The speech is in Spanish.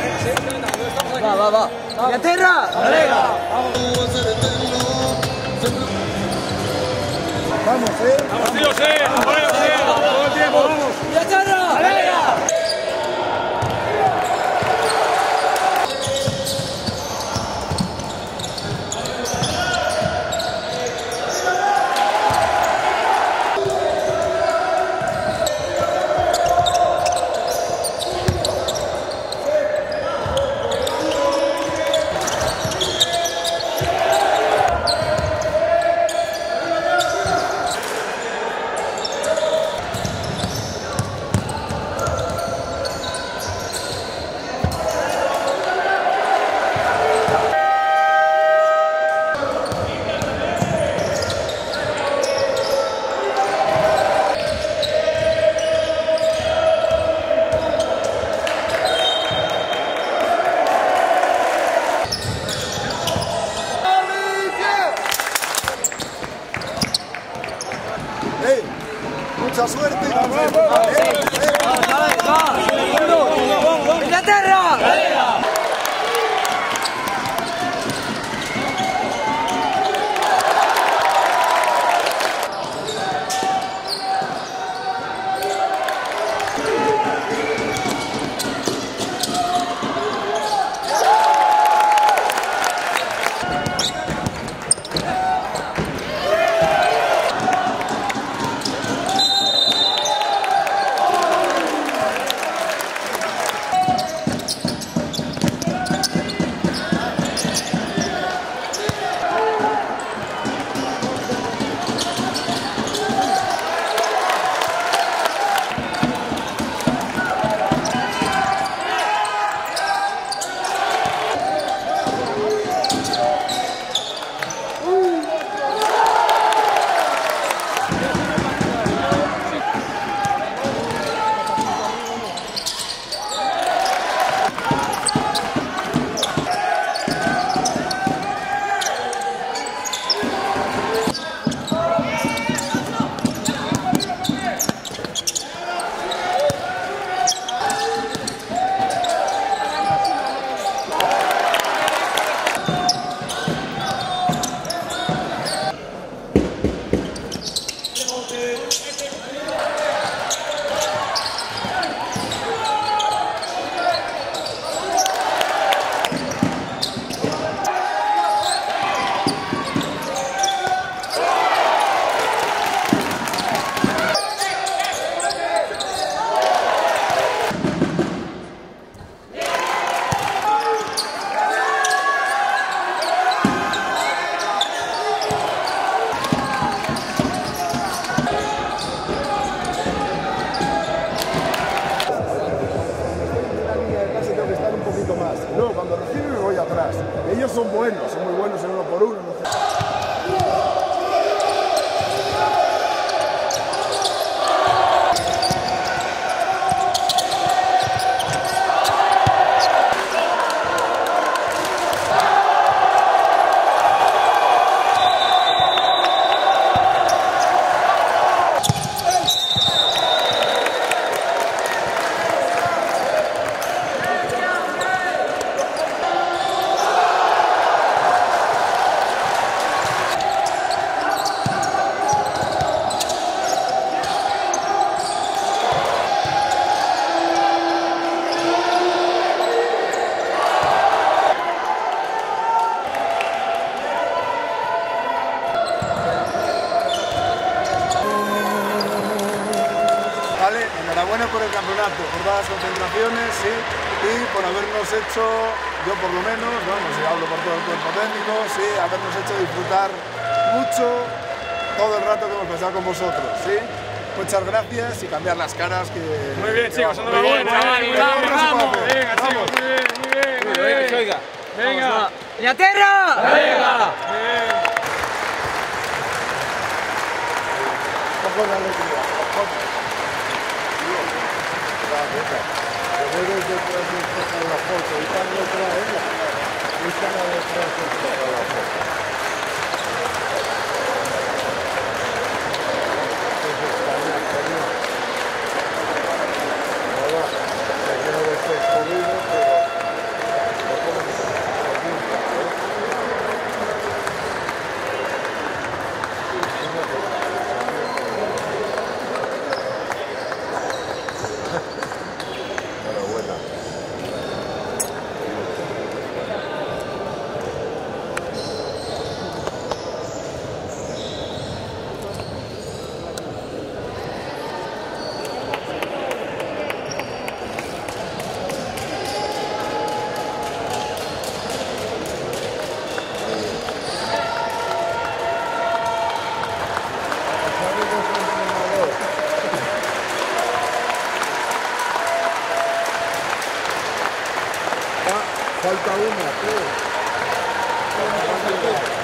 Va. ¡Inglaterra! Vamos, Vamos, tío, sí. Todo el tiempo, vamos. ¡Inglaterra! ¡Venga! Mucha suerte. ¡Inglaterra! ¡Venga! Luego cuando recibe me voy atrás. Ellos son buenos, son muy buenos en uno por uno. No sé. Vale, enhorabuena por el campeonato, por todas las concentraciones, sí, y por habernos hecho, yo por lo menos, vamos, y hablo por todo el cuerpo técnico, sí, habernos hecho disfrutar mucho todo el rato que hemos pasado con vosotros, sí. Muchas gracias y cambiar las caras que... Muy bien, chicos, enhorabuena. Venga, chicos, muy bien. Venga. ¡Inglaterra! Venga. Poco de alegría, poco. Debes de traer la foto y cuando traerla, esta la de traer la foto. Ahora, ya que no lo estés jodido, pero Falta una, tío.